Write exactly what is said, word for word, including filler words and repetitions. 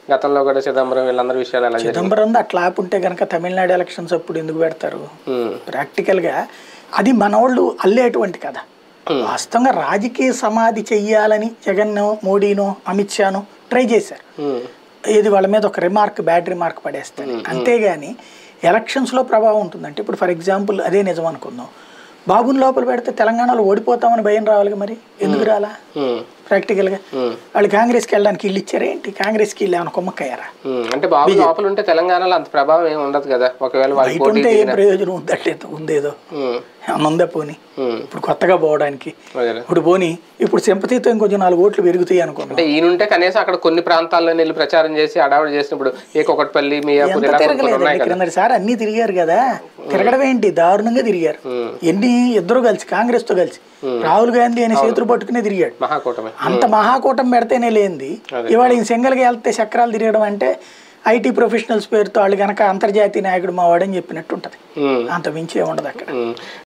గతంలో కూడా చిదంబరం వీళ్ళందరి విషయాలు ఎలా చిదంబరం అట్లా ఉంటే కనుక తమిళనాడు ఎలక్షన్స్ అప్పుడు ఎందుకు పెడతారు? ప్రాక్టికల్గా అది మనోళ్ళు అల్లేటువంటి కథ. వాస్తవంగా రాజకీయ సమాధి చెయ్యాలని జగన్ మోడీనో అమిత్ షాను ట్రై చేశారు. ఇది వాళ్ళ మీద ఒక రిమార్క్ బ్యాడ్ రిమార్క్ పడేస్తారు. అంతేగాని ఎలక్షన్స్లో ప్రభావం ఉంటుందంటే ఇప్పుడు ఫర్ ఎగ్జాంపుల్ అదే నిజం అనుకుందాం, బాబుని లోపల పెడితే తెలంగాణలో ఓడిపోతామని భయం రావాలి, మరి ఎందుకు రాలా? ప్రాక్టికల్గా వాళ్ళు కాంగ్రెస్కి వెళ్ళడానికి ఇల్లు ఇచ్చారా ఏంటి? కాంగ్రెస్కి ఇల్లు ఏమైనా కొమ్మక్కయ్యారా? అంటే బాబు లోపల ఉంటే తెలంగాణలో అంత ప్రభావం ఏమి ఉండదు కదా. ఒకవేళ ఉంటే ఏం ప్రయోజనం ఉందంటే ఉందేదో ఉందా పోనీ ఇప్పుడు కొత్తగా పోవడానికి. ఇప్పుడు పోనీ ఇప్పుడు సింపతితో ఇంకొంచెం నాలుగు ఓట్లు పెరుగుతాయి అనుకోండి. అంటే ఈయనుంటే కనీసం అక్కడ కొన్ని ప్రాంతాల్లో వెళ్ళి ప్రచారం చేసి అడావిడి చేసినప్పుడు ఏకొకటిపల్లి తిరగలేదు సార్, అన్ని తిరిగారు కదా. తిరగడం ఏంటి, దారుణంగా తిరిగారు. ఎన్ని ఇద్దరు కలిసి కాంగ్రెస్ తో కలిసి రాహుల్ గాంధీ అనే చేతులు పట్టుకునే తిరిగాడు. మహాకూటమి అంత మహాకూటమి పెడితేనే లేనిది ఇవాళ ఈ సింగల్గా వెళ్తే చక్రాలు తిరగడం అంటే ఐటీ ప్రొఫెషనల్స్ పేరుతో వాళ్ళు కనుక అంతర్జాతీయ నాయకుడు మావాడని చెప్పినట్టు ఉంటది. అంత మించి ఉండదు అక్కడ.